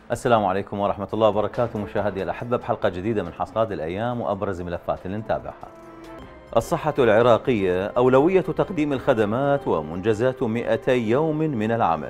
السلام عليكم ورحمة الله وبركاته مشاهدي الأحبة بحلقة جديدة من حصاد الأيام وأبرز ملفات اللي نتابعها. الصحة العراقية أولوية تقديم الخدمات ومنجزات 200 يوم من العمل.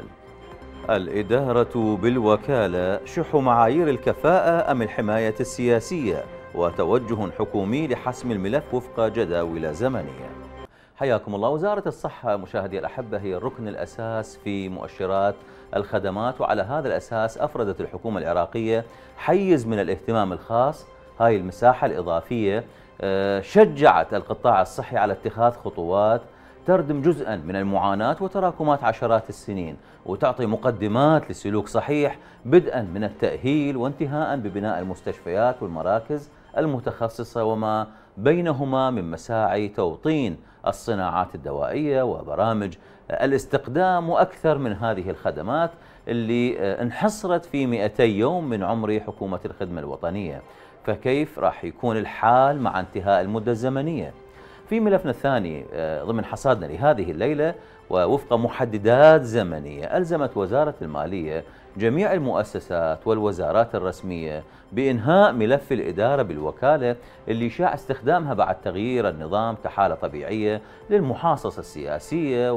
الإدارة بالوكالة شح معايير الكفاءة أم الحماية السياسية وتوجه حكومي لحسم الملف وفق جداول زمنية. حياكم الله. وزارة الصحة مشاهدي الأحبة هي الركن الأساس في مؤشرات الخدمات، وعلى هذا الأساس أفردت الحكومة العراقية حيز من الاهتمام الخاص. هاي المساحة الإضافية شجعت القطاع الصحي على اتخاذ خطوات تردم جزءا من المعاناة وتراكمات عشرات السنين، وتعطي مقدمات لسلوك صحيح بدءا من التأهيل وانتهاء ببناء المستشفيات والمراكز المتخصصة وما بينهما من مساعي توطين الصناعات الدوائية وبرامج الاستقدام وأكثر من هذه الخدمات اللي انحصرت في 200 يوم من عمر حكومة الخدمة الوطنية. فكيف راح يكون الحال مع انتهاء المدة الزمنية؟ في ملفنا الثاني ضمن حصادنا لهذه الليلة، ووفق محددات زمنية ألزمت وزارة المالية جميع المؤسسات والوزارات الرسمية بإنهاء ملف الإدارة بالوكالة اللي شاع استخدامها بعد تغيير النظام كحالة طبيعية للمحاصصة السياسية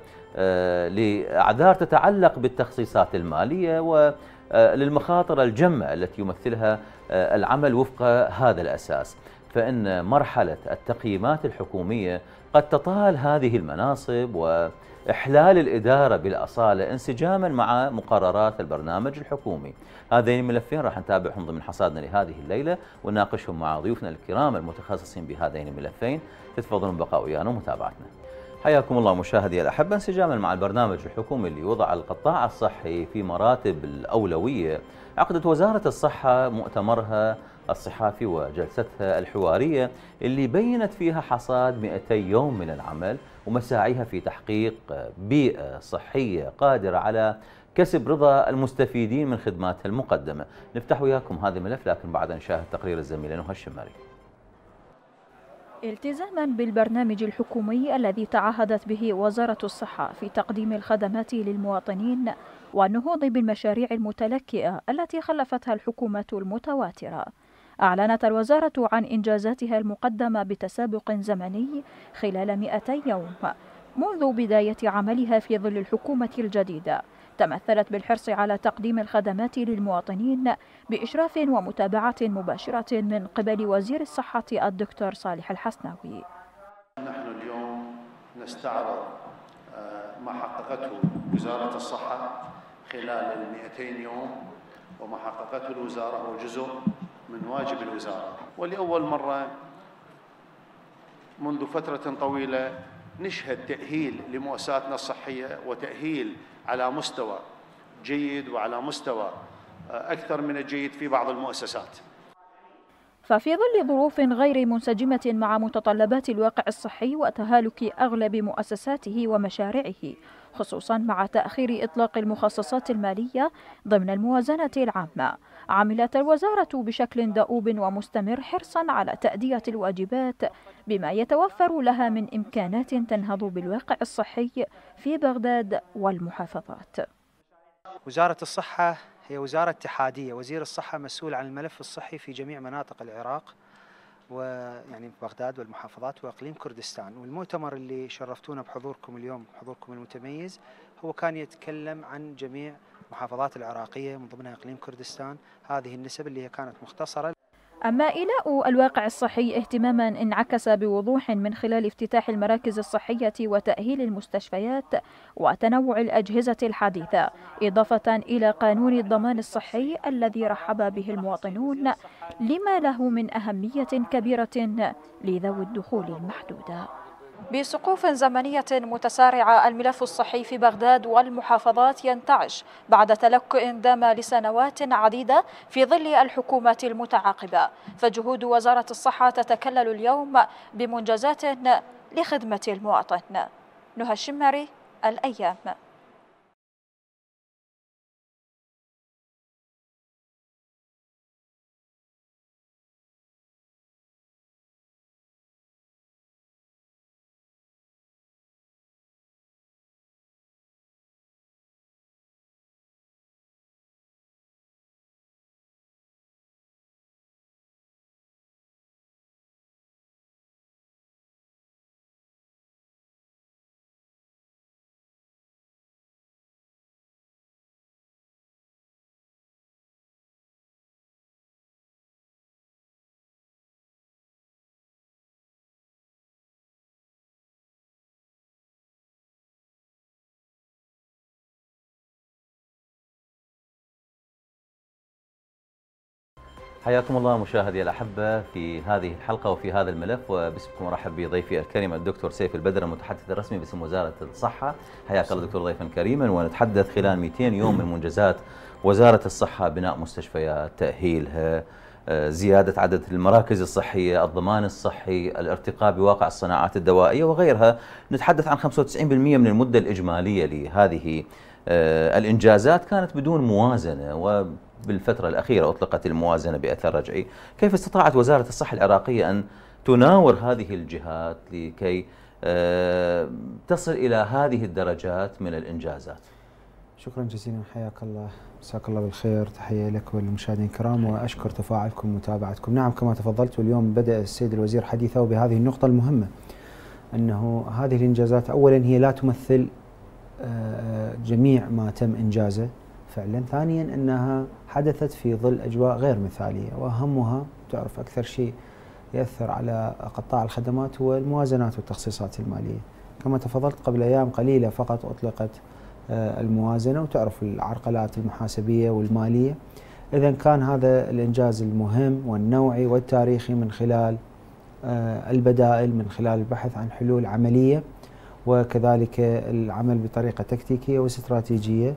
ولأعذار تتعلق بالتخصيصات المالية وللمخاطر الجمة التي يمثلها العمل وفق هذا الأساس. فإن مرحلة التقييمات الحكومية قد تطال هذه المناصب وإحلال الإدارة بالأصالة انسجاما مع مقررات البرنامج الحكومي. هذين الملفين راح نتابعهم ضمن حصادنا لهذه الليلة ونناقشهم مع ضيوفنا الكرام المتخصصين بهذين الملفين. تتفضلون بقاء ويانا ومتابعتنا. حياكم الله مشاهدي الأحبة. انسجاما مع البرنامج الحكومي اللي وضع القطاع الصحي في مراتب الأولوية، عقدت وزارة الصحة مؤتمرها الصحافي وجلستها الحوارية اللي بينت فيها حصاد 200 يوم من العمل ومساعيها في تحقيق بيئة صحية قادرة على كسب رضا المستفيدين من خدماتها المقدمة. نفتح وياكم هذا الملف لكن بعد نشاهد تقرير الزميلة نهى الشماري. التزاما بالبرنامج الحكومي الذي تعهدت به وزارة الصحة في تقديم الخدمات للمواطنين والنهوض بالمشاريع المتلكئة التي خلفتها الحكومة المتواترة، أعلنت الوزارة عن إنجازاتها المقدمة بتسابق زمني خلال 200 يوم منذ بداية عملها في ظل الحكومة الجديدة، تمثلت بالحرص على تقديم الخدمات للمواطنين بإشراف ومتابعة مباشرة من قبل وزير الصحة الدكتور صالح الحسناوي. نحن اليوم نستعرض ما حققته وزارة الصحة خلال 200 يوم، وما حققته الوزارة هو جزء من واجب الوزارة، ولأول مرة منذ فترة طويلة نشهد تأهيل لمؤسساتنا الصحية، وتأهيل على مستوى جيد وعلى مستوى أكثر من الجيد في بعض المؤسسات. ففي ظل ظروف غير منسجمة مع متطلبات الواقع الصحي وتهالك أغلب مؤسساته ومشاريعه، خصوصا مع تأخير إطلاق المخصصات المالية ضمن الموازنة العامة، عملت الوزارة بشكل دؤوب ومستمر حرصا على تأدية الواجبات بما يتوفر لها من إمكانات تنهض بالواقع الصحي في بغداد والمحافظات. وزارة الصحة هي وزارة اتحادية، وزير الصحة مسؤول عن الملف الصحي في جميع مناطق العراق ويعني بغداد والمحافظات وإقليم كردستان. والمؤتمر اللي شرفتونا بحضوركم اليوم، حضوركم المتميز، هو كان يتكلم عن جميع محافظات العراقية من ضمنها إقليم كردستان. هذه النسب اللي هي كانت مختصرة. أما إيلاء الواقع الصحي اهتماما انعكس بوضوح من خلال افتتاح المراكز الصحية وتأهيل المستشفيات وتنوع الأجهزة الحديثة، إضافة إلى قانون الضمان الصحي الذي رحب به المواطنون لما له من أهمية كبيرة لذوي الدخول المحدودة. بصقوف زمنية متسارعة، الملف الصحي في بغداد والمحافظات ينتعش بعد تلكؤ دام لسنوات عديدة في ظل الحكومات المتعاقبة، فجهود وزارة الصحة تتكلل اليوم بمنجزات لخدمة المواطن. نهى الشماري، الأيام. حياكم الله مشاهدي الأحبة في هذه الحلقة وفي هذا الملف، وباسمكم أرحب بضيفي الكريم الدكتور سيف البدر المتحدث الرسمي باسم وزارة الصحة. حياك الله دكتور ضيفا كريما. ونتحدث خلال 200 يوم من منجزات وزارة الصحة: بناء مستشفيات، تأهيلها، زيادة عدد المراكز الصحية، الضمان الصحي، الارتقاء بواقع الصناعات الدوائية وغيرها. نتحدث عن 95% من المدة الإجمالية لهذه الإنجازات كانت بدون موازنة، وبالفترة الأخيرة أطلقت الموازنة بأثر رجعي. كيف استطاعت وزارة الصحة العراقية أن تناور هذه الجهات لكي تصل إلى هذه الدرجات من الإنجازات؟ شكرا جزيلا، حياك الله، مساك الله بالخير. تحية لك وللمشاهدين الكرام، وأشكر تفاعلكم ومتابعتكم. نعم، كما تفضلت، واليوم بدأ السيد الوزير حديثه بهذه النقطة المهمة، أنه هذه الإنجازات أولا هي لا تمثل جميع ما تم إنجازه فعلا. ثانيا أنها حدثت في ظل أجواء غير مثالية، وأهمها تعرف أكثر شيء يأثر على قطاع الخدمات والموازنات والتخصيصات المالية. كما تفضلت، قبل أيام قليلة فقط أطلقت الموازنة، وتعرف العرقلات المحاسبية والمالية. إذن كان هذا الإنجاز المهم والنوعي والتاريخي من خلال البدائل، من خلال البحث عن حلول عملية، وكذلك العمل بطريقة تكتيكية واستراتيجية،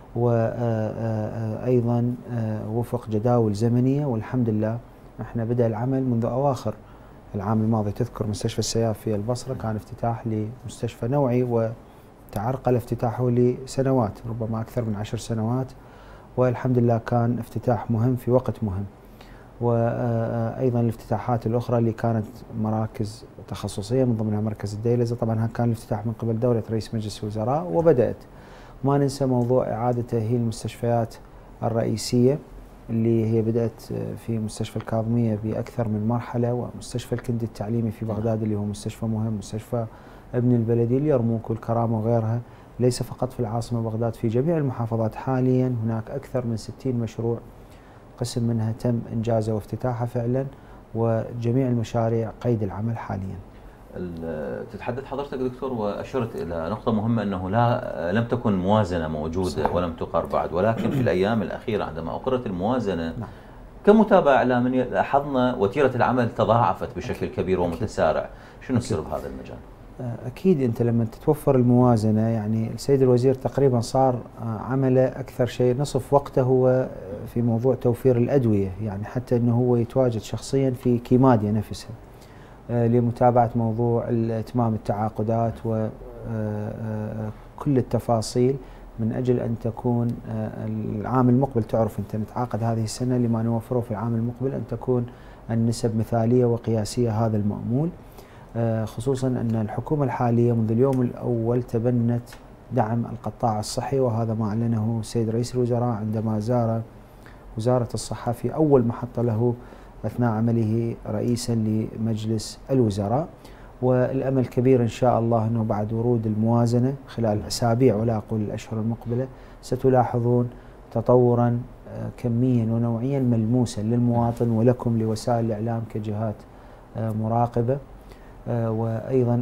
وأيضا وفق جداول زمنية. والحمد لله احنا بدأ العمل منذ أواخر العام الماضي. تذكر مستشفى السياف في البصرة كان افتتاح لمستشفى نوعي، وتعرقل افتتاحه لسنوات، ربما أكثر من 10 سنوات، والحمد لله كان افتتاح مهم في وقت مهم. وأيضا الافتتاحات الأخرى اللي كانت مراكز تخصصية، من ضمنها مركز الديلزة، طبعا كان الافتتاح من قبل دولة رئيس مجلس الوزراء، وبدأت. ما ننسى موضوع إعادة تأهيل المستشفيات الرئيسية اللي هي بدأت في مستشفى الكاظمية بأكثر من مرحلة، ومستشفى الكندي التعليمي في بغداد اللي هو مستشفى مهم، مستشفى ابن البلدي، اليرموك والكرامة وغيرها، ليس فقط في العاصمة بغداد، في جميع المحافظات. حاليا هناك أكثر من 60 مشروع، قسم منها تم إنجازه وافتتاحه فعلا، وجميع المشاريع قيد العمل حاليا. تتحدث حضرتك دكتور وأشرت إلى نقطة مهمة، أنه لم تكن موازنة موجودة صحيح. ولم تقر بعد، ولكن في الأيام الأخيرة عندما أقرت الموازنة نعم. كمتابعة إعلامية لاحظنا وتيرة العمل تضاعفت بشكل كبير ومتسارع. شنو السر بهذا المجال؟ أكيد أنت لما تتوفر الموازنة، يعني السيد الوزير تقريبا صار عمله أكثر شيء نصف وقته هو في موضوع توفير الأدوية، يعني حتى أنه هو يتواجد شخصيا في كيماديا نفسها لمتابعة موضوع إتمام التعاقدات وكل التفاصيل، من أجل أن تكون العام المقبل، تعرف أنت نتعاقد هذه السنة لما نوفره في العام المقبل أن تكون النسب مثالية وقياسية، هذا المأمول. خصوصا أن الحكومة الحالية منذ اليوم الأول تبنت دعم القطاع الصحي، وهذا ما أعلنه السيد رئيس الوزراء عندما زار وزارة الصحة في أول محطة له أثناء عمله رئيسا لمجلس الوزراء. والأمل كبير إن شاء الله أنه بعد ورود الموازنة خلال أسابيع ولا أقول الأشهر المقبلة ستلاحظون تطورا كميا ونوعيا ملموسا للمواطن ولكم لوسائل الإعلام كجهات مراقبة. وأيضا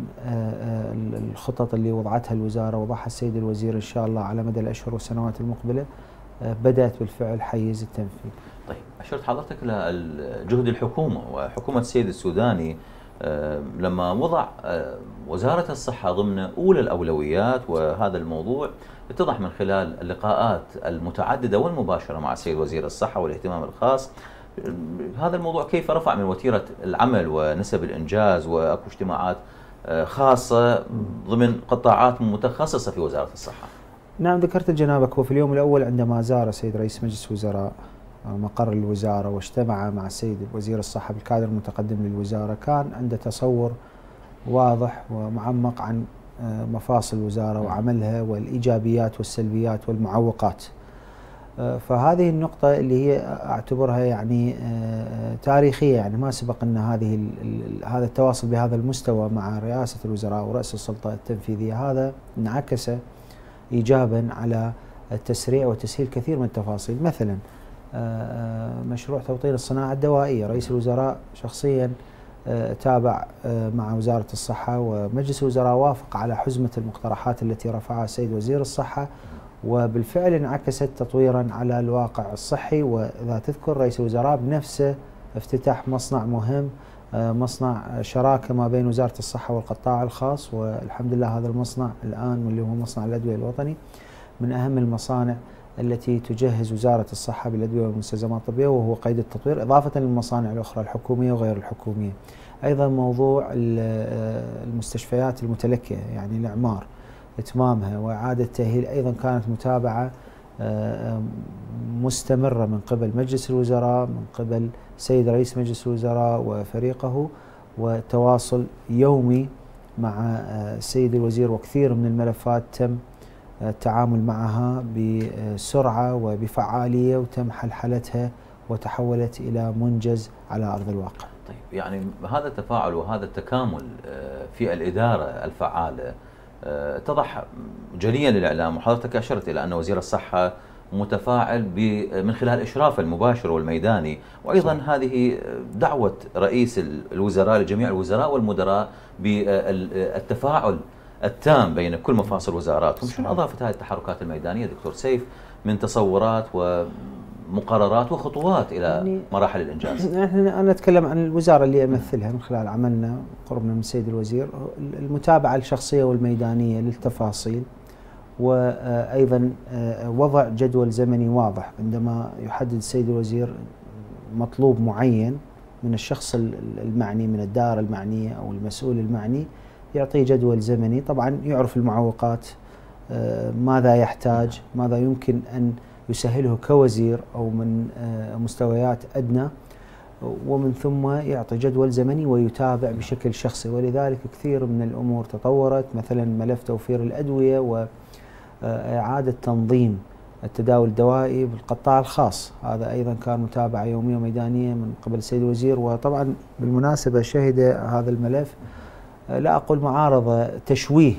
الخطط اللي وضعتها الوزارة وضعها السيد الوزير إن شاء الله على مدى الأشهر والسنوات المقبلة بدأت بالفعل حيز التنفيذ. طيب، أشرت حضرتك لجهد الحكومة وحكومة السيد السوداني لما وضع وزارة الصحة ضمن أولى الأولويات، وهذا الموضوع اتضح من خلال اللقاءات المتعددة والمباشرة مع السيد وزير الصحة والاهتمام الخاص. هذا الموضوع كيف رفع من وتيرة العمل ونسب الإنجاز، وأكو اجتماعات خاصة ضمن قطاعات متخصصة في وزارة الصحة. نعم، ذكرت جنابك، وفي اليوم الأول عندما زار السيد رئيس مجلس الوزراء مقر الوزارة واجتمع مع السيد وزير الصحة بالكادر المتقدم للوزارة، كان عنده تصور واضح ومعمق عن مفاصل الوزارة وعملها والإيجابيات والسلبيات والمعوقات. فهذه النقطة اللي هي أعتبرها يعني تاريخية، يعني ما سبق أن هذا التواصل بهذا المستوى مع رئاسة الوزراء ورأس السلطة التنفيذية، هذا انعكس إيجابا على التسريع وتسهيل كثير من التفاصيل. مثلا مشروع توطين الصناعة الدوائية، رئيس الوزراء شخصيا تابع مع وزارة الصحة، ومجلس الوزراء وافق على حزمة المقترحات التي رفعها السيد وزير الصحة، وبالفعل انعكست تطويرا على الواقع الصحي. وإذا تذكر رئيس الوزراء بنفسه افتتح مصنع مهم، مصنع شراكة ما بين وزارة الصحة والقطاع الخاص، والحمد لله هذا المصنع الآن واللي هو مصنع الأدوية الوطني من أهم المصانع التي تجهز وزارة الصحة بالأدوية والمستلزمات الطبية، وهو قيد التطوير إضافة للمصانع الأخرى الحكومية وغير الحكومية. أيضا موضوع المستشفيات المتلكئة، يعني الإعمار إتمامها وإعادة تأهيل، أيضا كانت متابعة مستمرة من قبل مجلس الوزراء، من قبل سيد رئيس مجلس الوزراء وفريقه، وتواصل يومي مع السيد الوزير، وكثير من الملفات تم التعامل معها بسرعة وبفعالية وتم حلحلتها وتحولت إلى منجز على أرض الواقع. طيب، يعني هذا التفاعل وهذا التكامل في الإدارة الفعالة اتضح جليا للإعلام، وحضرتك أشرت إلى أن وزير الصحة متفاعل من خلال إشرافه المباشر والميداني، وأيضا صح. هذه دعوة رئيس الوزراء لجميع الوزراء والمدراء بالتفاعل التام بين كل مفاصل وزاراتهم. شنو أضافت هذه التحركات الميدانية دكتور سيف من تصورات ومقررات وخطوات إلى يعني مراحل الإنجاز؟ أنا أتكلم عن الوزارة اللي أمثلها من خلال عملنا قربنا من السيد الوزير، المتابعة الشخصية والميدانية للتفاصيل، وأيضا وضع جدول زمني واضح عندما يحدد السيد الوزير مطلوب معين من الشخص المعني من الدائرة المعنية أو المسؤول المعني، يعطيه جدول زمني. طبعا يعرف المعوقات، ماذا يحتاج، ماذا يمكن أن يسهله كوزير أو من مستويات أدنى، ومن ثم يعطي جدول زمني ويتابع بشكل شخصي. ولذلك كثير من الأمور تطورت، مثلا ملف توفير الأدوية وإعادة تنظيم التداول الدوائي بالقطاع الخاص، هذا أيضا كان متابعة يومية وميدانية من قبل السيد الوزير. وطبعا بالمناسبة شهد هذا الملف لا أقول معارضة، تشويه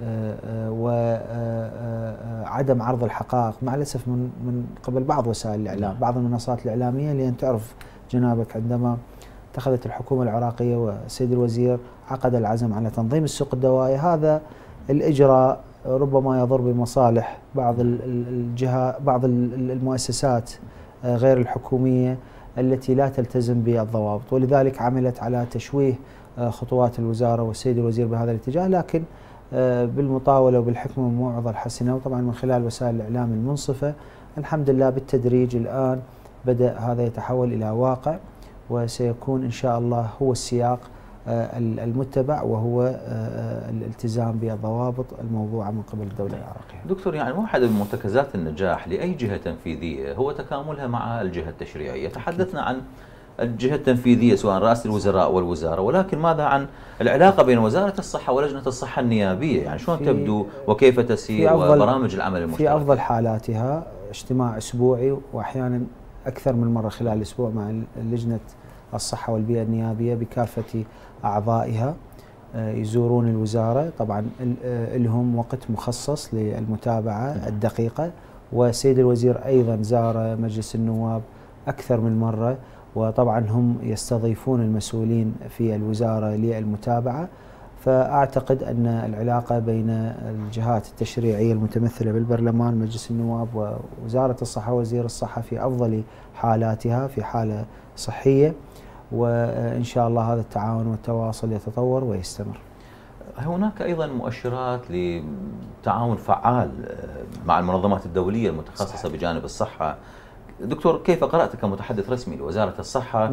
وعدم عرض الحقائق مع الأسف من قبل بعض وسائل الإعلام، بعض المنصات الإعلامية، لأن تعرف جنابك عندما اتخذت الحكومة العراقية والسيد الوزير عقد العزم على تنظيم السوق الدوائي، هذا الإجراء ربما يضر بمصالح بعض الجهات، بعض المؤسسات غير الحكومية التي لا تلتزم بالضوابط، ولذلك عملت على تشويه خطوات الوزارة والسيد الوزير بهذا الاتجاه، لكن بالمطاولة وبالحكمة والموعظة الحسنة، وطبعا من خلال وسائل الإعلام المنصفة الحمد لله بالتدريج الآن بدأ هذا يتحول إلى واقع، وسيكون إن شاء الله هو السياق المتبع، وهو الالتزام بالضوابط الموضوعة من قبل الدولة العراقية. دكتور، يعني واحدة من مرتكزات النجاح لأي جهة تنفيذية هو تكاملها مع الجهة التشريعية. تحدثنا عن الجهة التنفيذية سواء رئاسة الوزراء والوزارة، ولكن ماذا عن العلاقة بين وزارة الصحة ولجنة الصحة النيابية؟ يعني شلون تبدو وكيف تسير وبرامج العمل المشترك؟ في أفضل حالاتها اجتماع أسبوعي، وأحيانا أكثر من مرة خلال الأسبوع مع لجنة الصحة والبيئة النيابية بكافة أعضائها، يزورون الوزارة، طبعا لهم وقت مخصص للمتابعة الدقيقة، والسيد الوزير أيضا زار مجلس النواب أكثر من مرة، وطبعا هم يستضيفون المسؤولين في الوزارة للمتابعة. فأعتقد أن العلاقة بين الجهات التشريعية المتمثلة بالبرلمان مجلس النواب ووزارة الصحة ووزير الصحة في أفضل حالاتها، في حالة صحية، وإن شاء الله هذا التعاون والتواصل يتطور ويستمر. هناك أيضا مؤشرات لتعاون فعال مع المنظمات الدولية المتخصصة صحيح. بجانب الصحة. دكتور، كيف قرأت كمتحدث رسمي لوزارة الصحة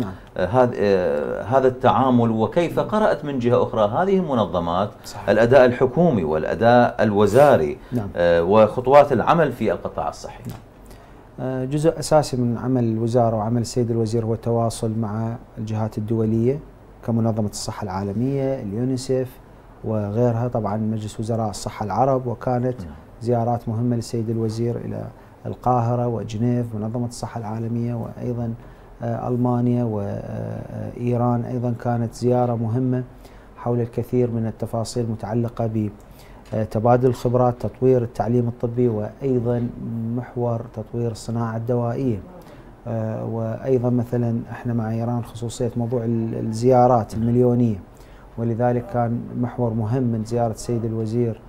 هذا التعامل، وكيف قرأت من جهة أخرى هذه المنظمات صحيح. الأداء الحكومي والأداء الوزاري وخطوات العمل في القطاع الصحي؟ جزء أساسي من عمل الوزارة وعمل السيد الوزير هو التواصل مع الجهات الدولية كمنظمة الصحة العالمية، اليونيسيف وغيرها، طبعا مجلس وزراء الصحة العرب، وكانت زيارات مهمة للسيد الوزير إلى القاهرة وجنيف منظمة الصحة العالمية، وأيضا ألمانيا وإيران أيضا كانت زيارة مهمة حول الكثير من التفاصيل المتعلقة بتبادل الخبرات، تطوير التعليم الطبي، وأيضا محور تطوير الصناعة الدوائية. وأيضا مثلا احنا مع إيران خصوصية موضوع الزيارات المليونية، ولذلك كان محور مهم من زيارة السيد الوزير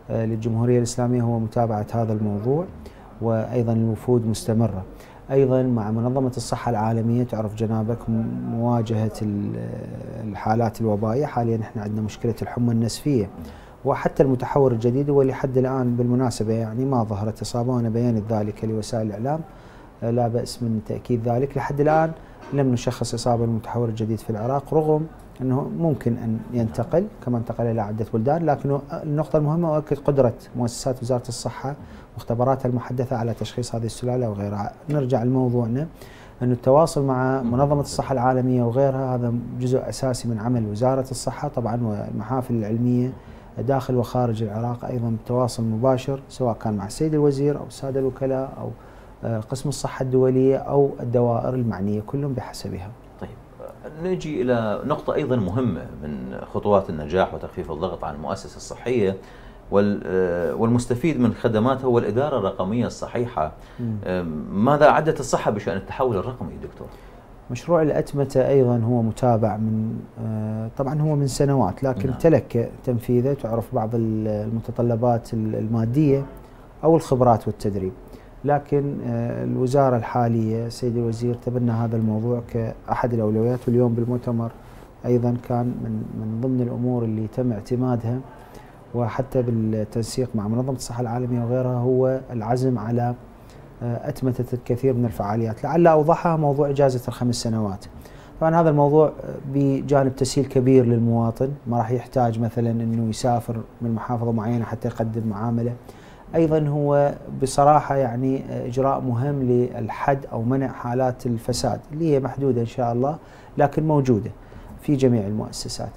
للجمهورية الإسلامية هو متابعة هذا الموضوع، وأيضا الوفود مستمرة. أيضا مع منظمة الصحة العالمية، تعرف جنابك مواجهة الحالات الوبائية. حاليا احنا عندنا مشكلة الحمى النسفية، وحتى المتحور الجديد هو لحد الآن بالمناسبة يعني ما ظهرت إصابة، وأنا بينت ذلك لوسائل الإعلام، لا بأس من تأكيد ذلك. لحد الآن لم نشخص إصابة المتحور الجديد في العراق، رغم أنه ممكن أن ينتقل كما انتقل إلى عدة بلدان. لكن النقطة المهمة أؤكد قدرة مؤسسات وزارة الصحة واختباراتها المحدثة على تشخيص هذه السلالة وغيرها. نرجع لموضوعنا، أن التواصل مع منظمة الصحة العالمية وغيرها هذا جزء أساسي من عمل وزارة الصحة طبعا، والمحافل العلمية داخل وخارج العراق أيضا بتواصل مباشر، سواء كان مع السيد الوزير أو السادة الوكلاء أو قسم الصحة الدولية أو الدوائر المعنية، كلهم بحسبها. طيب، نجي إلى نقطة أيضا مهمة من خطوات النجاح وتخفيف الضغط عن المؤسسة الصحية والمستفيد من خدماتها هو الإدارة الرقمية الصحيحة. ماذا أعدت الصحة بشأن التحول الرقمي دكتور؟ مشروع الأتمتة أيضا هو متابع من طبعا هو من سنوات، لكن نعم. تلك تنفيذه. تعرف بعض المتطلبات المادية أو الخبرات والتدريب، لكن الوزارة الحالية سيد الوزير تبنى هذا الموضوع كأحد الأولويات، واليوم بالمؤتمر أيضا كان من ضمن الأمور اللي تم اعتمادها، وحتى بالتنسيق مع منظمة الصحة العالمية وغيرها، هو العزم على أتمتة الكثير من الفعاليات. لعل أوضحها موضوع إجازة ال5 سنوات. طبعا هذا الموضوع بجانب تسهيل كبير للمواطن، ما راح يحتاج مثلا أنه يسافر من محافظة معينة حتى يقدم معاملة. أيضا هو بصراحة يعني إجراء مهم للحد أو منع حالات الفساد اللي هي محدودة إن شاء الله، لكن موجودة في جميع المؤسسات،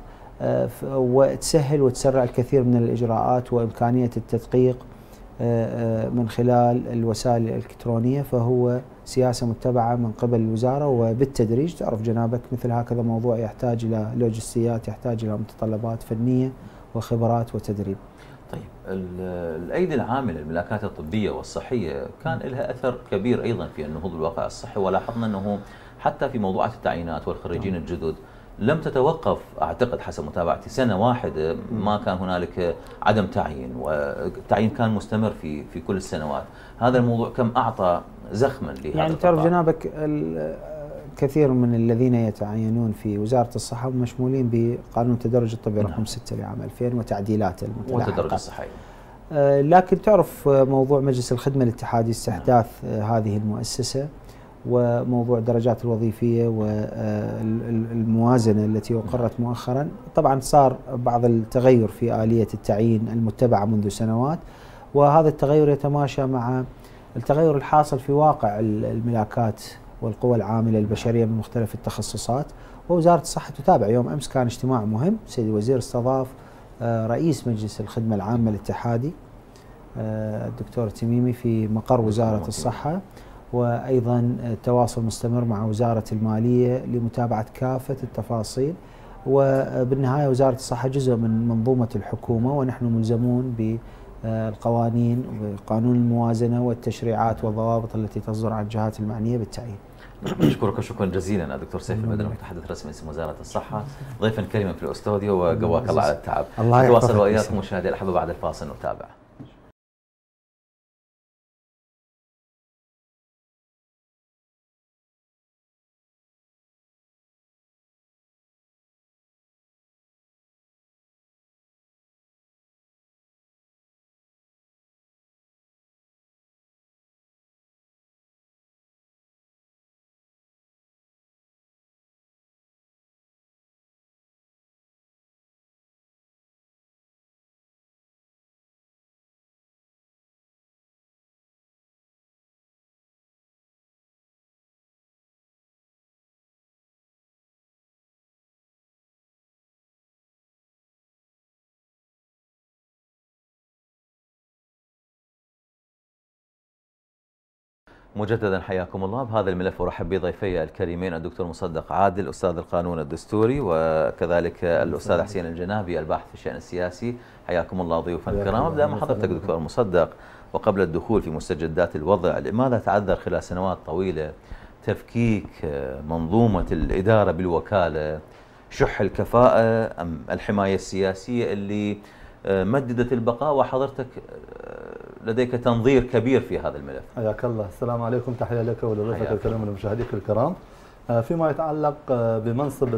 وتسهل وتسرع الكثير من الإجراءات وإمكانية التدقيق من خلال الوسائل الإلكترونية. فهو سياسة متبعة من قبل الوزارة وبالتدريج. تعرف جنابك مثل هكذا موضوع يحتاج إلى لوجستيات، يحتاج إلى متطلبات فنية وخبرات وتدريب. طيب، الأيدي العاملة الملاكات الطبية والصحية كان لها أثر كبير أيضا في النهوض بالواقع الصحي، ولاحظنا أنه حتى في موضوعات التعيينات والخريجين الجدد لم تتوقف، أعتقد حسب متابعتي، سنة واحدة ما كان هنالك عدم تعيين، والتعيين كان مستمر في كل السنوات. هذا الموضوع كم أعطى زخما لهذا يعني تعرف جنابك كثير من الذين يتعينون في وزارة الصحة مشمولين بقانون التدرج الطبي رقم 6 لعام 2000 وتعديلاته المتلاحقة والتدرج الصحي. لكن تعرف موضوع مجلس الخدمة الاتحادي استحداث هذه المؤسسة، وموضوع الدرجات الوظيفية والموازنة التي أقرت مؤخرا. طبعا صار بعض التغير في آلية التعيين المتبعة منذ سنوات، وهذا التغير يتماشى مع التغير الحاصل في واقع الملاكات والقوى العاملة البشرية من مختلف التخصصات. ووزارة الصحة تتابع. يوم أمس كان اجتماع مهم، سيد الوزير استضاف رئيس مجلس الخدمة العامة الاتحادي الدكتور تميمي في مقر وزارة الصحة، وأيضا التواصل مستمر مع وزارة المالية لمتابعة كافة التفاصيل. وبالنهاية وزارة الصحة جزء من منظومة الحكومة، ونحن ملزمون بالقوانين وقانون الموازنة والتشريعات والضوابط التي تصدر عن الجهات المعنية بالتعيين. نشكرك شكرا جزيلا الدكتور سيف المدني، المتحدث الرسمي باسم وزارة الصحة، ضيفا كريما في الاستوديو، وقواك الله على التعب. نتواصل وإياكم مشاهدي الأحبة بعد الفاصل نتابع. مجددا حياكم الله بهذا الملف، ورحب بضيفي الكريمين الدكتور مصدق عادل أستاذ القانون الدستوري، وكذلك الأستاذ حسين الجنابي الباحث في الشأن السياسي. حياكم الله ضيوفا الكرام. أبدأ مع حضرتك دكتور مصدق، وقبل الدخول في مستجدات الوضع، لماذا تعذر خلال سنوات طويلة تفكيك منظومة الإدارة بالوكالة؟ شح الكفاءة أم الحماية السياسية اللي مددت البقاء، وحضرتك لديك تنظير كبير في هذا الملف. حياك الله. السلام عليكم، تحية لك ولضيفك الكريم ولمشاهديك الكرام. فيما يتعلق بمنصب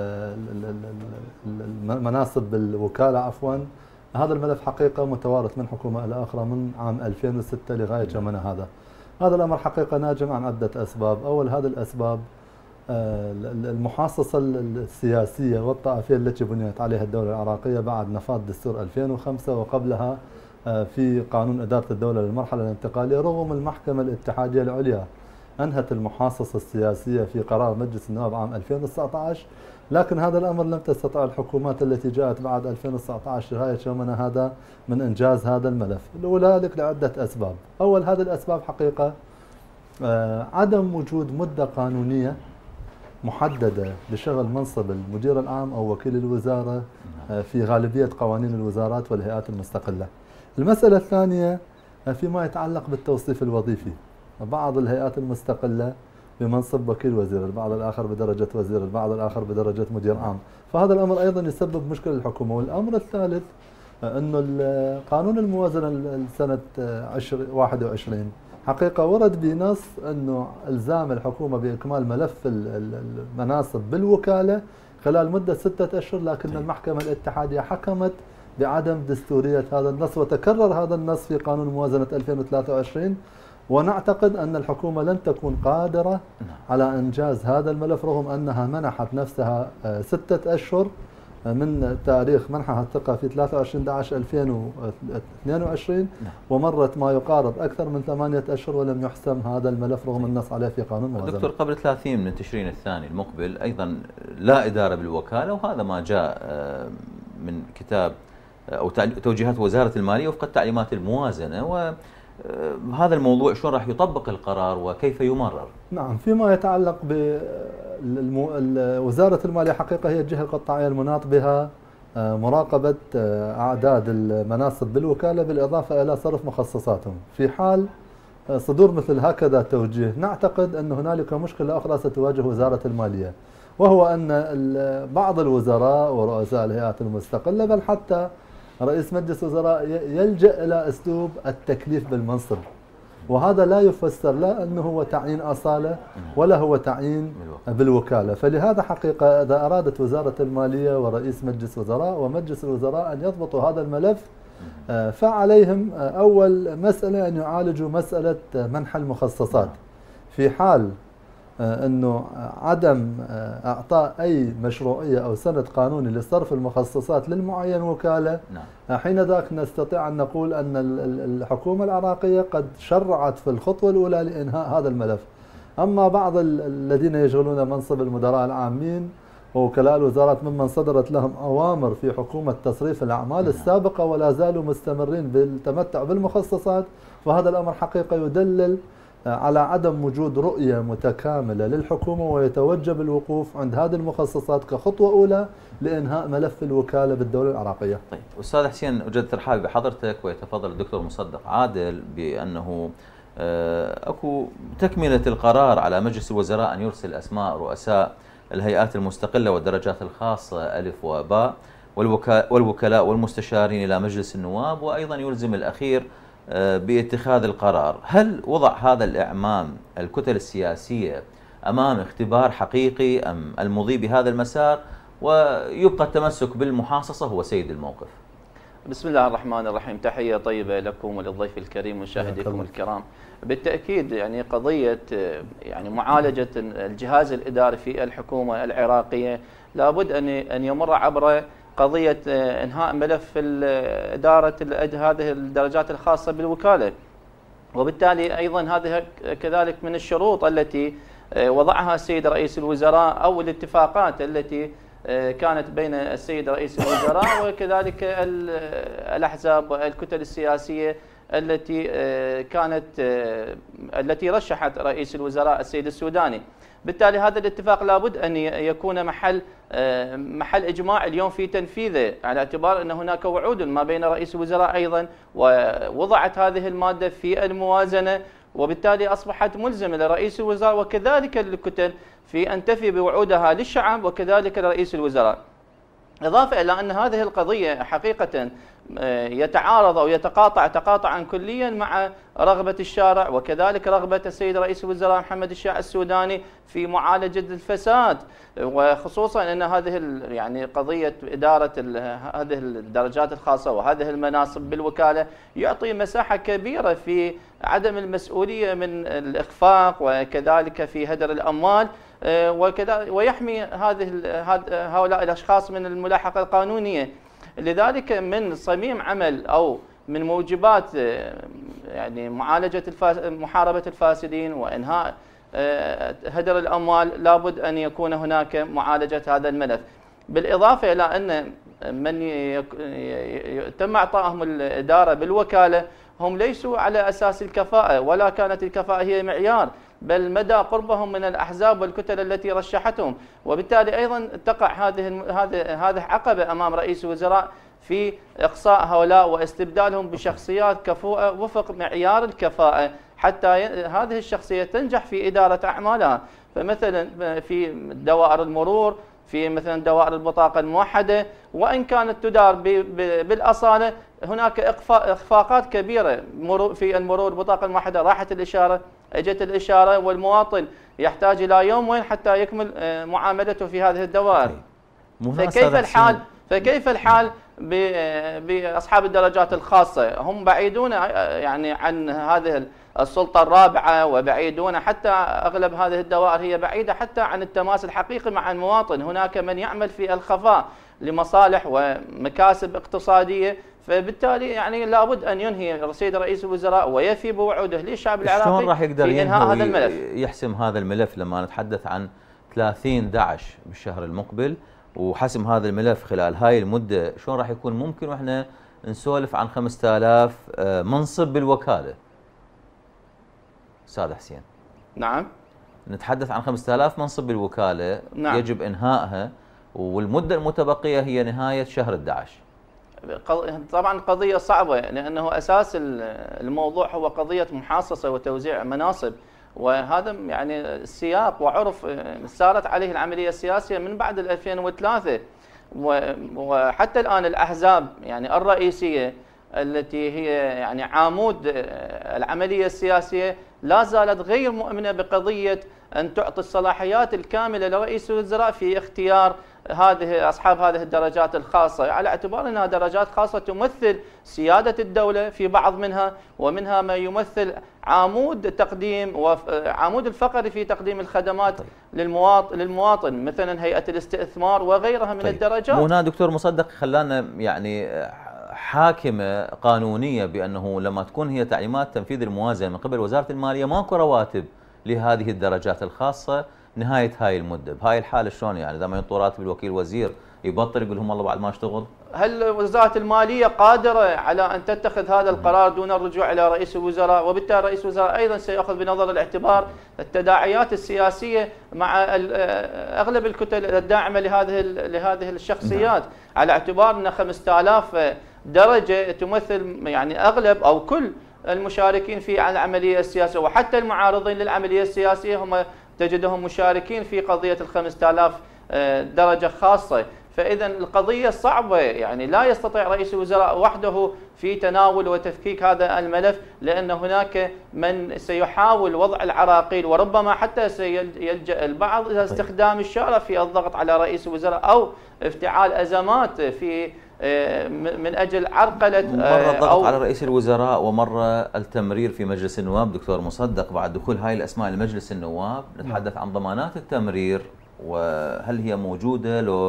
مناصب الوكالة عفوا، هذا الملف حقيقة متوارث من حكومة إلى أخرى من عام 2006 لغاية يومنا هذا. هذا الأمر حقيقة ناجم عن عدة أسباب. أول هذه الأسباب المحاصصة السياسية والطائفية التي بنيت عليها الدولة العراقية بعد نفاذ دستور 2005 وقبلها في قانون إدارة الدولة للمرحلة الانتقالية، رغم المحكمة الاتحادية العليا أنهت المحاصصة السياسية في قرار مجلس النواب عام 2019، لكن هذا الأمر لم تستطع الحكومات التي جاءت بعد 2019 لغاية يومنا هذا من إنجاز هذا الملف، وذلك لعدة أسباب. أول هذه الأسباب حقيقة عدم وجود مدة قانونية محددة لشغل منصب المدير العام أو وكيل الوزارة في غالبية قوانين الوزارات والهيئات المستقلة. المسألة الثانية فيما يتعلق بالتوصيف الوظيفي، بعض الهيئات المستقلة بمنصب وكيل وزير، البعض الآخر بدرجة وزير، البعض الآخر بدرجة مدير عام، فهذا الأمر أيضا يسبب مشكلة للحكومة. والأمر الثالث أنه قانون الموازنة لسنة 2021 حقيقة ورد بنص أنه إلزام الحكومة بإكمال ملف المناصب بالوكالة خلال مدة 6 أشهر، لكن المحكمة الاتحادية حكمت بعدم دستورية هذا النص، وتكرر هذا النص في قانون موازنة 2023. ونعتقد أن الحكومة لن تكون قادرة على إنجاز هذا الملف، رغم أنها منحت نفسها 6 أشهر من تاريخ منحها الثقة في 23/11/2022، ومرت ما يقارب أكثر من 8 أشهر ولم يحسم هذا الملف رغم النص عليه في قانون الموازنة. دكتور، قبل 30 من تشرين الثاني المقبل أيضا لا إدارة بالوكالة، وهذا ما جاء من كتاب أو توجيهات وزارة المالية وفق التعليمات الموازنة، وهذا الموضوع شلون راح يطبق القرار وكيف يمرر؟ نعم، فيما يتعلق بوزارة المالية حقيقة هي الجهة القطاعية المناط بها مراقبة أعداد المناصب بالوكالة بالإضافة إلى صرف مخصصاتهم. في حال صدور مثل هكذا توجيه، نعتقد أن هنالك مشكلة أخرى ستواجه وزارة المالية، وهو أن بعض الوزراء ورؤساء الهيئات المستقلة بل حتى رئيس مجلس وزراء يلجأ إلى أسلوب التكليف بالمنصب، وهذا لا يفسر لا أنه هو تعيين أصالة ولا هو تعيين بالوكالة. فلهذا حقيقة إذا أرادت وزارة المالية ورئيس مجلس وزراء ومجلس الوزراء أن يضبطوا هذا الملف، فعليهم أول مسألة أن يعالجوا مسألة منح المخصصات. في حال أنه عدم إعطاء أي مشروعية أو سند قانوني لصرف المخصصات للمعين وكالة، حين ذاك نستطيع أن نقول أن الحكومة العراقية قد شرعت في الخطوة الأولى لإنهاء هذا الملف. أما بعض الذين يشغلون منصب المدراء العامين ووكلاء الوزارات ممن صدرت لهم أوامر في حكومة تصريف الأعمال السابقة ولا زالوا مستمرين بالتمتع بالمخصصات، وهذا الأمر حقيقة يدلل على عدم وجود رؤية متكاملة للحكومة، ويتوجب الوقوف عند هذه المخصصات كخطوة أولى لإنهاء ملف الوكالة بالدولة العراقية. طيب أستاذ حسين، أجد ترحابي بحضرتك، ويتفضل الدكتور مصدق عادل بأنه أكو تكملة القرار على مجلس الوزراء أن يرسل أسماء رؤساء الهيئات المستقلة والدرجات الخاصة ألف وباء والوكلاء والمستشارين إلى مجلس النواب، وأيضا يلزم الأخير باتخاذ القرار. هل وضع هذا الإعمام الكتل السياسية أمام اختبار حقيقي أم المضي بهذا المسار ويبقى التمسك بالمحاصصة هو سيد الموقف؟ بسم الله الرحمن الرحيم، تحية طيبة لكم وللضيف الكريم ومشاهديكم الكرام. بالتأكيد يعني قضية يعني معالجة الجهاز الإداري في الحكومة العراقية لابد أن يمر عبر قضية إنهاء ملف إدارة هذه الدرجات الخاصة بالوكالة، وبالتالي أيضا هذه كذلك من الشروط التي وضعها السيد رئيس الوزراء أو الاتفاقات التي كانت بين السيد رئيس الوزراء وكذلك الأحزاب والكتل السياسية التي رشحت رئيس الوزراء السيد السوداني. بالتالي هذا الاتفاق لابد أن يكون محل إجماع اليوم في تنفيذه، على اعتبار أن هناك وعود ما بين رئيس الوزراء أيضا ووضعت هذه المادة في الموازنة، وبالتالي أصبحت ملزمة لرئيس الوزراء وكذلك للكتل في أن تفي بوعودها للشعب وكذلك لرئيس الوزراء. إضافة إلى أن هذه القضية حقيقة يتعارض أو يتقاطع تقاطعا كليا مع رغبة الشارع وكذلك رغبة السيد رئيس الوزراء محمد الشيع السوداني في معالجة الفساد، وخصوصا أن هذه يعني قضية إدارة هذه الدرجات الخاصة وهذه المناصب بالوكالة يعطي مساحة كبيرة في عدم المسؤولية من الإخفاق وكذلك في هدر الأموال، ويحمي هؤلاء الأشخاص من الملاحقة القانونية. لذلك من صميم عمل أو من موجبات يعني معالجة محاربة الفاسدين وإنهاء هدر الأموال لابد أن يكون هناك معالجة هذا الملف، بالإضافة إلى أن من تم إعطائهم الإدارة بالوكالة هم ليسوا على أساس الكفاءة ولا كانت الكفاءة هي معيار، بل مدى قربهم من الأحزاب والكتل التي رشحتهم، وبالتالي أيضا تقع هذه عقبة أمام رئيس الوزراء في إقصاء هؤلاء واستبدالهم بشخصيات كفؤة وفق معيار الكفاءة حتى هذه الشخصية تنجح في إدارة أعمالها. فمثلا في دوائر المرور، في مثلا دوائر البطاقة الموحدة، وإن كانت تدار بالأصالة هناك إخفاقات كبيرة في المرور. البطاقة الموحدة راحت الإشارة، اجت الإشارة، والمواطن يحتاج إلى يومين حتى يكمل معاملته في هذه الدوائر. فكيف الحال بأصحاب الدرجات الخاصة؟ هم بعيدون يعني عن هذه السلطة الرابعة، وبعيدون حتى أغلب هذه الدوائر هي بعيدة حتى عن التماس الحقيقي مع المواطن. هناك من يعمل في الخفاء لمصالح ومكاسب اقتصادية، فبالتالي يعني لابد أن ينهي السيد رئيس الوزراء ويفي بوعوده للشعب العراقي. شلون راح يقدر في إنهاء هذا الملف؟ يحسم هذا الملف لما نتحدث عن 30/11 بالشهر المقبل وحسم هذا الملف خلال هاي المدة؟ شلون راح يكون ممكن واحنا نسولف عن 5000 منصب بالوكالة؟ أستاذ حسين. نعم. نتحدث عن 5000 منصب بالوكالة. نعم. يجب إنهائها، والمدة المتبقية هي نهاية شهر 11. طبعا قضية صعبة، لأنه أساس الموضوع هو قضية محاصصة وتوزيع مناصب، وهذا يعني السياق وعرف سارت عليه العملية السياسية من بعد 2003، وحتى الآن الأحزاب يعني الرئيسية التي هي يعني عمود العملية السياسية لا زالت غير مؤمنة بقضية أن تعطي الصلاحيات الكاملة لرئيس الوزراء في اختيار أصحاب هذه الدرجات الخاصة، على اعتبار أنها درجات خاصة تمثل سيادة الدولة في بعض منها، ومنها ما يمثل عمود التقديم وعمود الفقري في تقديم الخدمات للمواطن، مثلا هيئة الاستثمار وغيرها من الدرجات. هنا دكتور مصدق خلانا يعني حاكمة قانونية بأنه لما تكون هي تعليمات تنفيذ الموازنة من قبل وزارة المالية ماكو رواتب لهذه الدرجات الخاصة نهاية هاي المدة. بهاي الحالة شلون يعني إذا ما ينطوا راتب الوكيل وزير يبطل يقول لهم والله بعد ما اشتغل؟ هل وزارة المالية قادرة على أن تتخذ هذا القرار دون الرجوع إلى رئيس الوزراء؟ وبالتالي رئيس الوزراء أيضا سيأخذ بنظر الاعتبار التداعيات السياسية مع أغلب الكتل الداعمة لهذه الشخصيات، على اعتبار أن 5000 درجة تمثل يعني أغلب أو كل المشاركين في العملية السياسية، وحتى المعارضين للعملية السياسية هم تجدهم مشاركين في قضية 5000 درجة خاصة. فإذا القضية صعبة، يعني لا يستطيع رئيس الوزراء وحده في تناول وتفكيك هذا الملف، لأن هناك من سيحاول وضع العراقيل وربما حتى سيلجأ البعض إلى استخدام الشارع في الضغط على رئيس الوزراء أو افتعال أزمات في من أجل عرقلة مرة الضغط على رئيس الوزراء ومرة التمرير في مجلس النواب. دكتور مصدق، بعد دخول هاي الأسماء لمجلس النواب نتحدث عن ضمانات التمرير، وهل هي موجودة؟ لو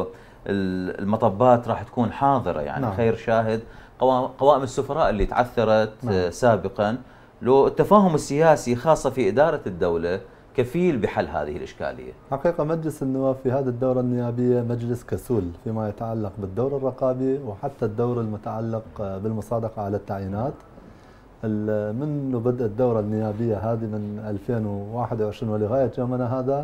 المطبات راح تكون حاضرة يعني خير شاهد قوائم السفراء اللي تعثرت سابقا، لو التفاهم السياسي خاصة في إدارة الدولة كفيل بحل هذه الإشكالية. حقيقة مجلس النواب في هذه الدورة النيابية مجلس كسول فيما يتعلق بالدور الرقابي وحتى الدور المتعلق بالمصادقة على التعيينات. منذ بدء الدورة النيابية هذه من 2021 ولغاية يومنا هذا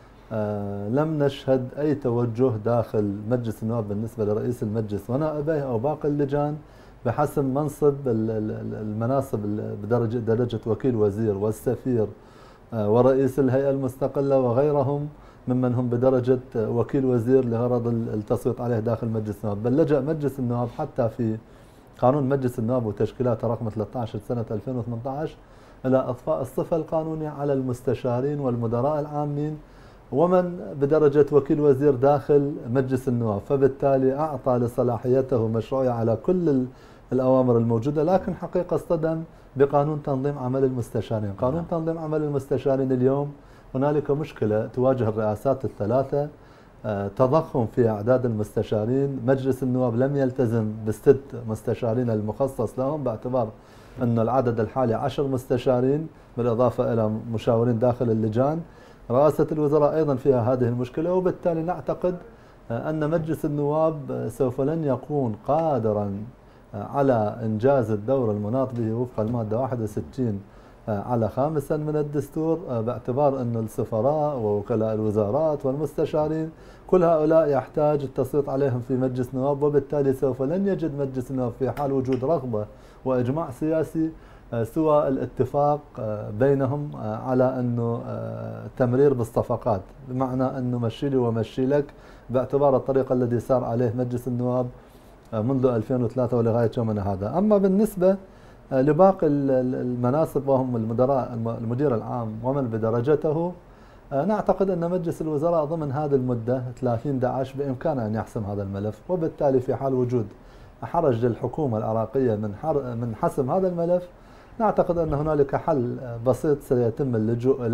لم نشهد أي توجه داخل مجلس النواب بالنسبة لرئيس المجلس ونائبيه أو باقي اللجان بحسم منصب المناصب بدرجة وكيل وزير والسفير ورئيس الهيئة المستقلة وغيرهم ممن هم بدرجة وكيل وزير لغرض التصويت عليه داخل مجلس النواب. بل لجأ مجلس النواب حتى في قانون مجلس النواب وتشكيلاته رقم 13 سنة 2018 إلى إضفاء الصفة القانونية على المستشارين والمدراء العامين ومن بدرجة وكيل وزير داخل مجلس النواب، فبالتالي أعطى لصلاحيته مشروعية على كل الأوامر الموجودة، لكن حقيقة اصطدم بقانون تنظيم عمل المستشارين. قانون تنظيم عمل المستشارين اليوم هنالك مشكلة تواجه الرئاسات الثلاثة، تضخم في أعداد المستشارين. مجلس النواب لم يلتزم بالست مستشارين المخصص لهم، باعتبار أن العدد الحالي 10 مستشارين بالإضافة إلى مشاورين داخل اللجان. رئاسة الوزراء أيضا فيها هذه المشكلة، وبالتالي نعتقد أن مجلس النواب سوف لن يكون قادرا على إنجاز الدور المناط به وفق المادة 61 على 5 من الدستور، باعتبار أن السفراء ووكلاء الوزارات والمستشارين كل هؤلاء يحتاج التصويت عليهم في مجلس النواب، وبالتالي سوف لن يجد مجلس النواب في حال وجود رغبة وإجماع سياسي سوى الاتفاق بينهم على أنه تمرير بالصفقات، بمعنى أنه مشي لي ومشي لك، باعتبار الطريقة الذي سار عليه مجلس النواب منذ 2003 ولغاية يومنا هذا. أما بالنسبة لباقي المناصب وهم المدير العام ومن بدرجته، نعتقد أن مجلس الوزراء ضمن هذه المدة 30/11 بإمكانه أن يحسم هذا الملف، وبالتالي في حال وجود حرج للحكومة العراقية من حسم هذا الملف، نعتقد أن هنالك حل بسيط سيتم اللجوء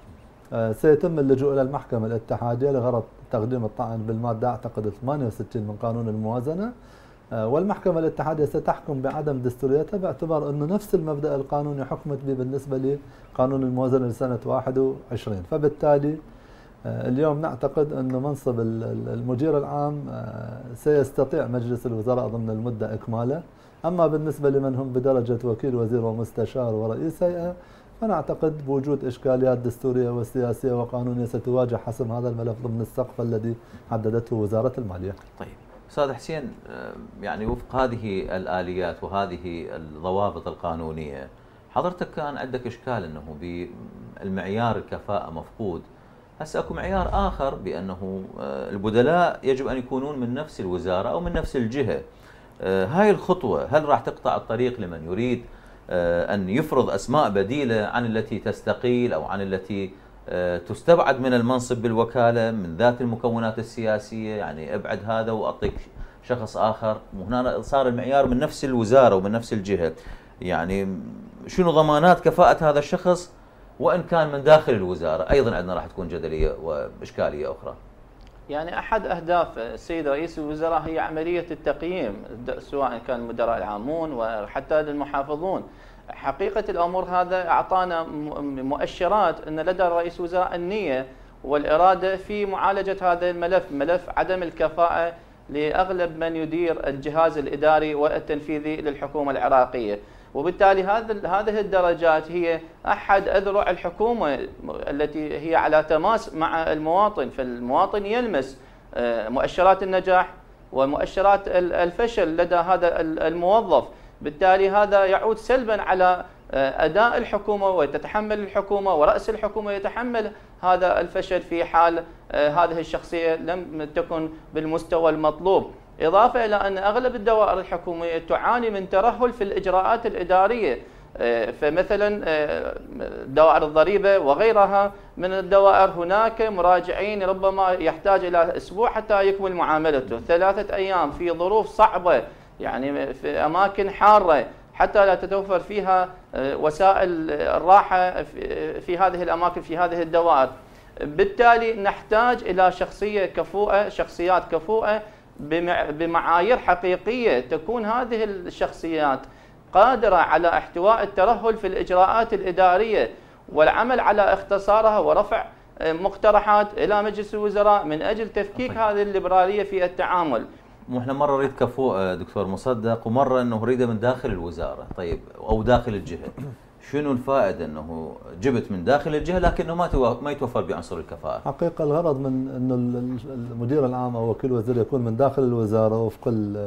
إلى المحكمة الاتحادية لغرض تقديم الطعن بالمادة أعتقد 68 من قانون الموازنة، والمحكمة الاتحادية ستحكم بعدم دستوريتها، باعتبار أنه نفس المبدأ القانوني حكمت به بالنسبة لقانون الموازنة لسنة 21. فبالتالي اليوم نعتقد أن منصب المدير العام سيستطيع مجلس الوزراء ضمن المدة إكماله. أما بالنسبة لمن هم بدرجة وكيل وزير ومستشار ورئيس هيئة، فنعتقد بوجود إشكاليات دستورية وسياسية وقانونية ستواجه حسم هذا الملف ضمن السقف الذي حددته وزارة المالية. طيب أستاذ حسين، يعني وفق هذه الآليات وهذه الضوابط القانونية، حضرتك كان عندك إشكال أنه بالمعيار الكفاءة مفقود، هسه اكو معيار آخر بأنه البدلاء يجب أن يكونون من نفس الوزارة أو من نفس الجهة. هاي الخطوة هل راح تقطع الطريق لمن يريد أن يفرض أسماء بديلة عن التي تستقيل أو عن التي تستبعد من المنصب بالوكالة من ذات المكونات السياسية؟ يعني ابعد هذا وأعطيك شخص آخر، وهنا صار المعيار من نفس الوزارة ومن نفس الجهة. يعني شنو ضمانات كفاءة هذا الشخص وإن كان من داخل الوزارة؟ أيضا عندنا راح تكون جدلية وإشكالية أخرى. يعني أحد أهداف السيد رئيس الوزراء هي عملية التقييم، سواء كان المدراء العامون وحتى للمحافظون. حقيقة الأمور هذا أعطانا مؤشرات أن لدى رئيس الوزراء النية والإرادة في معالجة هذا الملف، ملف عدم الكفاءة لأغلب من يدير الجهاز الإداري والتنفيذي للحكومة العراقية. وبالتالي هذه الدرجات هي أحد أذرع الحكومة التي هي على تماس مع المواطن، فالمواطن يلمس مؤشرات النجاح ومؤشرات الفشل لدى هذا الموظف، بالتالي هذا يعود سلبا على أداء الحكومة، وتتحمل الحكومة ورأس الحكومة يتحمل هذا الفشل في حال هذه الشخصية لم تكن بالمستوى المطلوب. إضافة إلى أن أغلب الدوائر الحكومية تعاني من ترهل في الإجراءات الإدارية، فمثلا دوائر الضريبة وغيرها من الدوائر هناك مراجعين ربما يحتاج إلى أسبوع حتى يكمل معاملته، 3 أيام في ظروف صعبة، يعني في أماكن حارة حتى لا تتوفر فيها وسائل الراحة في هذه الأماكن في هذه الدوائر. بالتالي نحتاج إلى شخصيات كفؤة بمعايير حقيقية، تكون هذه الشخصيات قادرة على احتواء الترهل في الإجراءات الإدارية والعمل على اختصارها ورفع مقترحات إلى مجلس الوزراء من أجل تفكيك هذه الليبرالية في التعامل. واحنا مرة نريد كفؤ دكتور مصدق، ومرة انه نريده من داخل الوزارة، طيب او داخل الجهة. شنو الفائدة انه جبت من داخل الجهة لكنه ما يتوفر بعنصر الكفاءة؟ حقيقة الغرض من انه المدير العام او وكيل وزير يكون من داخل الوزارة وفق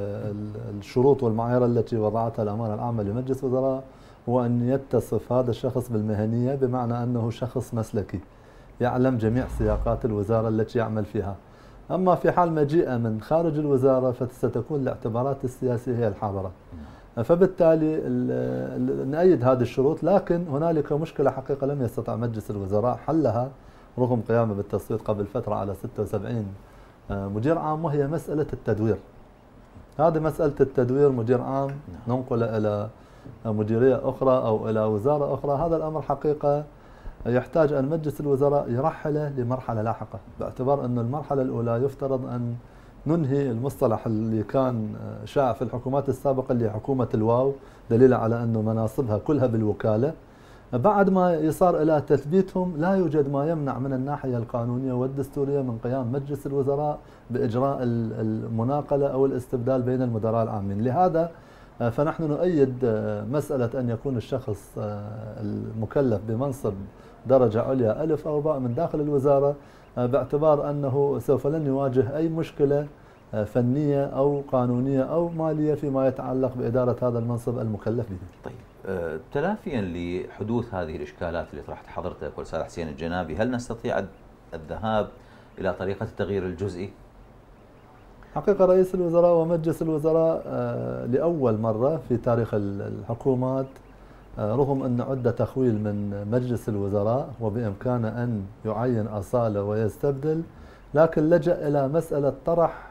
الشروط والمعايير التي وضعتها الأمانة العامة لمجلس الوزراء، هو ان يتصف هذا الشخص بالمهنية، بمعنى انه شخص مسلكي يعلم جميع سياقات الوزارة التي يعمل فيها. أما في حال مجيئة من خارج الوزارة فستكون الاعتبارات السياسية هي الحاضرة. فبالتالي نأيد هذه الشروط، لكن هنالك مشكلة حقيقة لم يستطع مجلس الوزراء حلها رغم قيامه بالتصويت قبل فترة على 76 مدير عام، وهي مسألة التدوير. هذه مسألة التدوير مدير عام ننقله إلى مديرية أخرى أو إلى وزارة أخرى، هذا الأمر حقيقة يحتاج أن مجلس الوزراء يرحله لمرحلة لاحقة، باعتبار أن المرحلة الأولى يفترض أن ننهي المصطلح اللي كان شائع في الحكومات السابقة اللي هي حكومة الواو، دليل على أنه مناصبها كلها بالوكالة. بعد ما يصار إلى تثبيتهم لا يوجد ما يمنع من الناحية القانونية والدستورية من قيام مجلس الوزراء بإجراء المناقلة أو الاستبدال بين المدراء العامين. لهذا فنحن نؤيد مسألة أن يكون الشخص المكلف بمنصب درجة عليا ألف أو باء من داخل الوزارة، باعتبار أنه سوف لن يواجه أي مشكلة فنية أو قانونية أو مالية فيما يتعلق بإدارة هذا المنصب المكلف به. طيب، تلافيا لحدوث هذه الإشكالات اللي طرحت حضرتك والأستاذ حسين الجنابي، هل نستطيع الذهاب إلى طريقة التغيير الجزئي؟ حقيقة رئيس الوزراء ومجلس الوزراء لأول مرة في تاريخ الحكومات، رغم أن عدة تخويل من مجلس الوزراء وبإمكانه أن يعين أصالة ويستبدل، لكن لجأ إلى مسألة طرح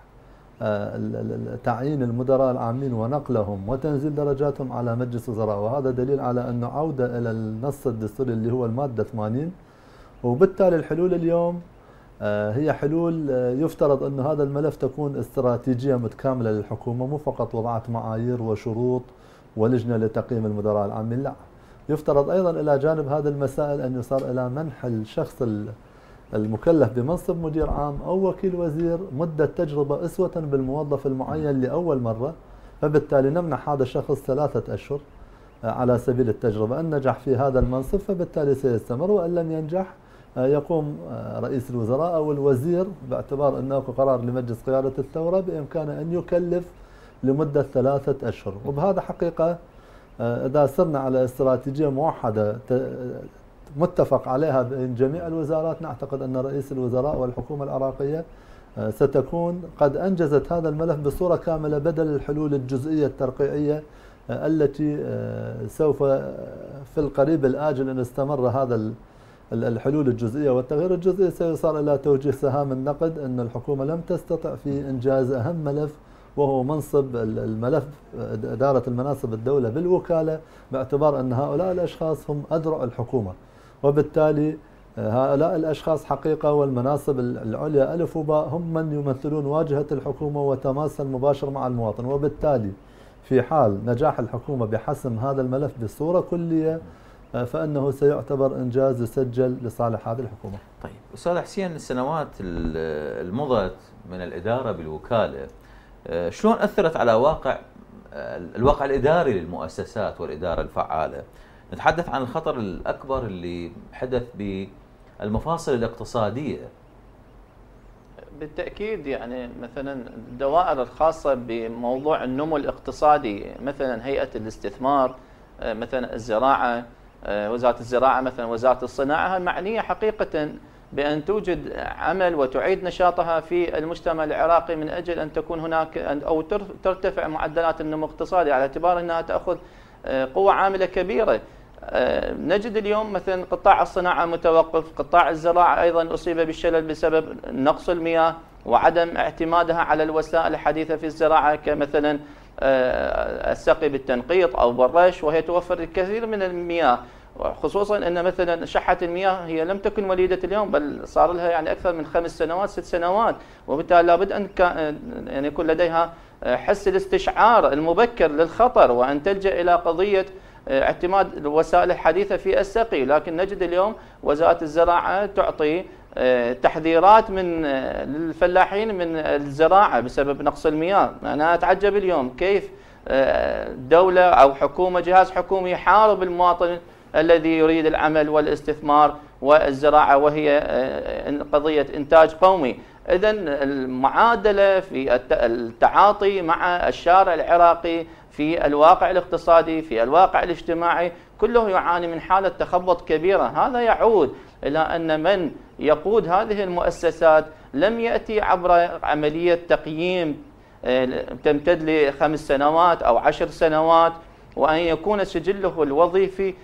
تعيين المدراء العامين ونقلهم وتنزيل درجاتهم على مجلس الوزراء، وهذا دليل على أنه عودة إلى النص الدستوري اللي هو المادة 80. وبالتالي الحلول اليوم هي حلول يفترض أن هذا الملف تكون استراتيجية متكاملة للحكومة، مو فقط وضعت معايير وشروط ولجنة لتقييم المدراء العامين، لا، يفترض أيضا إلى جانب هذه المسائل أن يصار إلى منح الشخص المكلف بمنصب مدير عام أو وكيل وزير مدة تجربة أسوة بالموظف المعين لأول مرة، فبالتالي نمنح هذا الشخص 3 أشهر على سبيل التجربة، أن نجح في هذا المنصب فبالتالي سيستمر، وأن لم ينجح يقوم رئيس الوزراء أو الوزير باعتبار أنه قرار لمجلس قيادة الثورة بإمكانه أن يكلف لمدة 3 أشهر. وبهذا حقيقة إذا صرنا على استراتيجية موحدة متفق عليها بين جميع الوزارات، نعتقد أن رئيس الوزراء والحكومة العراقية ستكون قد أنجزت هذا الملف بصورة كاملة، بدل الحلول الجزئية الترقيعية التي سوف في القريب الآجل إن استمر هذا الحلول الجزئية والتغيير الجزئي سيصار إلى توجيه سهام النقد أن الحكومة لم تستطع في إنجاز أهم ملف، وهو منصب الملف إدارة المناصب الدولة بالوكالة، باعتبار أن هؤلاء الأشخاص هم أذرع الحكومة، وبالتالي هؤلاء الأشخاص حقيقة والمناصب العليا ألف وباء هم من يمثلون واجهة الحكومة وتماس مباشر مع المواطن، وبالتالي في حال نجاح الحكومة بحسم هذا الملف بصورة كلية فإنه سيعتبر إنجاز يسجل لصالح هذه الحكومة. طيب أستاذ حسين، السنوات المضت من الإدارة بالوكالة شلون أثرت على الواقع الإداري للمؤسسات والإدارة الفعالة؟ نتحدث عن الخطر الأكبر اللي حدث بالمفاصل الاقتصادية. بالتأكيد، يعني مثلا الدوائر الخاصة بموضوع النمو الاقتصادي، مثلا هيئة الاستثمار، مثلا الزراعة، وزارة الزراعة، مثلا وزارة الصناعة، المعنية حقيقة بأن توجد عمل وتعيد نشاطها في المجتمع العراقي من أجل أن تكون هناك أو ترتفع معدلات النمو الاقتصادي، على اعتبار أنها تأخذ قوة عاملة كبيرة. نجد اليوم مثلا قطاع الصناعة متوقف، قطاع الزراعة أيضا أصيب بالشلل بسبب نقص المياه وعدم اعتمادها على الوسائل الحديثة في الزراعة كمثلا السقي بالتنقيط أو بالرش، وهي توفر الكثير من المياه، خصوصا أن مثلا شحة المياه هي لم تكن وليدة اليوم، بل صار لها يعني أكثر من 5 سنوات 6 سنوات، وبالتالي لابد أن يعني يكون لديها حس الاستشعار المبكر للخطر، وأن تلجأ إلى قضية اعتماد الوسائل الحديثة في السقي. لكن نجد اليوم وزارة الزراعة تعطي تحذيرات من الفلاحين من الزراعة بسبب نقص المياه. أنا أتعجب اليوم كيف دولة أو حكومة، جهاز حكومي، يحارب المواطن الذي يريد العمل والاستثمار والزراعة، وهي قضية إنتاج قومي. إذن المعادلة في التعاطي مع الشارع العراقي في الواقع الاقتصادي، في الواقع الاجتماعي، كله يعاني من حالة تخبط كبيرة. هذا يعود إلى أن من يقود هذه المؤسسات لم يأتي عبر عملية تقييم تمتد ل5 سنوات أو 10 سنوات، وأن يكون سجله الوظيفي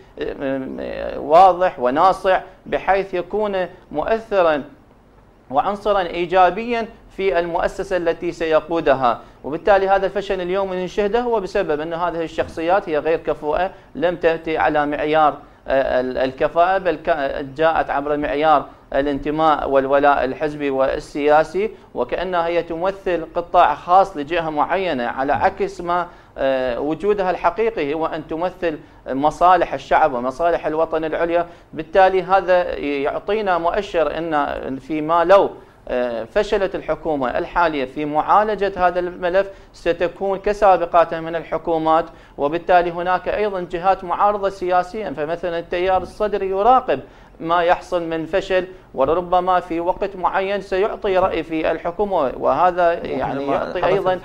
واضح وناصع بحيث يكون مؤثرا وعنصرا إيجابيا في المؤسسة التي سيقودها. وبالتالي هذا الفشل اليوم نشهده هو بسبب أن هذه الشخصيات هي غير كفؤة، لم تأتي على معيار الكفاءة، بل جاءت عبر معيار الانتماء والولاء الحزبي والسياسي، وكأنها هي تمثل قطاع خاص لجهة معينة، على عكس ما وجودها الحقيقي هو أن تمثل مصالح الشعب ومصالح الوطن العليا. بالتالي هذا يعطينا مؤشر أن فيما لو فشلت الحكومة الحالية في معالجة هذا الملف ستكون كسابقاتها من الحكومات، وبالتالي هناك أيضا جهات معارضة سياسيا، فمثلا التيار الصدري يراقب ما يحصل من فشل، وربما في وقت معين سيعطي رأي في الحكومة، وهذا يعني يعطي أيضا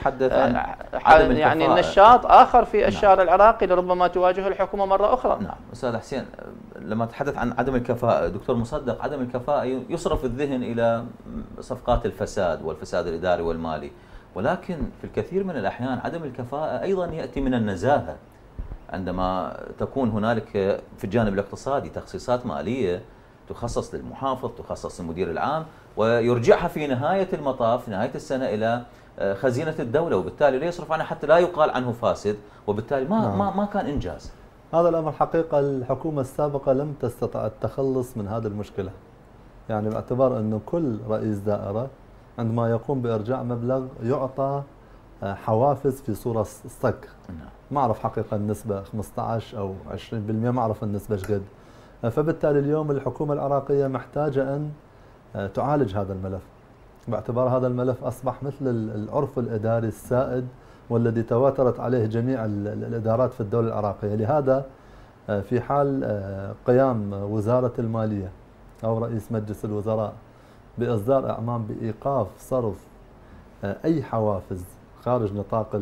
يعني نشاط آخر في الشارع العراقي لربما تواجهه الحكومة مرة أخرى. نعم أستاذ حسين، لما تحدث عن عدم الكفاءة دكتور مصدق، عدم الكفاءة يصرف الذهن إلى صفقات الفساد والفساد الإداري والمالي، ولكن في الكثير من الأحيان عدم الكفاءة أيضا يأتي من النزاهة. عندما تكون هنالك في الجانب الاقتصادي تخصيصات مالية تخصص للمحافظ، تخصص للمدير العام، ويرجعها في نهاية المطاف، في نهاية السنة إلى خزينة الدولة، وبالتالي لا يصرف عنها حتى لا يقال عنه فاسد، وبالتالي ما كان إنجاز. هذا الأمر حقيقة الحكومة السابقة لم تستطع التخلص من هذه المشكلة، يعني باعتبار أنه كل رئيس دائرة عندما يقوم بإرجاع مبلغ يعطى حوافز في صورة صك. ما أعرف حقيقة النسبة 15 أو 20%، ما أعرف النسبة ايش قد. فبالتالي اليوم الحكومة العراقية محتاجة أن تعالج هذا الملف، باعتبار هذا الملف أصبح مثل العرف الإداري السائد والذي تواترت عليه جميع الإدارات في الدولة العراقية. لهذا في حال قيام وزارة المالية أو رئيس مجلس الوزراء بإصدار أعمام بإيقاف صرف أي حوافز خارج نطاق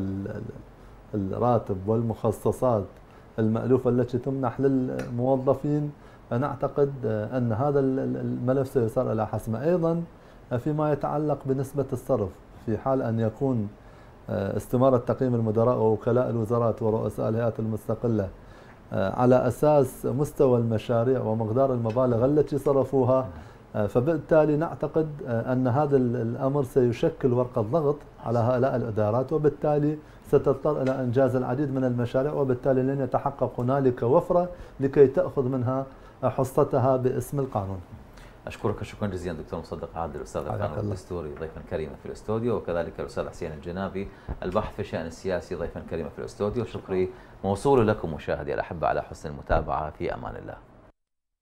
الراتب والمخصصات المألوفة التي تمنح للموظفين، نعتقد أن هذا الملف سيصار إلى حسمه. أيضا فيما يتعلق بنسبة الصرف، في حال أن يكون استمارة تقييم المدراء ووكلاء الوزارات ورؤساء الهيئات المستقلة على أساس مستوى المشاريع ومقدار المبالغ التي صرفوها، فبالتالي نعتقد أن هذا الأمر سيشكل ورقة ضغط على هؤلاء الإدارات، وبالتالي ستضطر إلى إنجاز العديد من المشاريع، وبالتالي لن يتحقق هنالك وفرة لكي تأخذ منها حصتها باسم القانون. أشكرك شكرا جزيلا دكتور مصدق عادل، الأستاذ القانون الدستوري ضيفا كريما في الاستوديو، وكذلك الأستاذ حسين الجنابي الباحث في الشأن السياسي ضيفا كريما في الاستوديو. شكري موصول لكم مشاهدي الأحبة على حسن المتابعة، في أمان الله.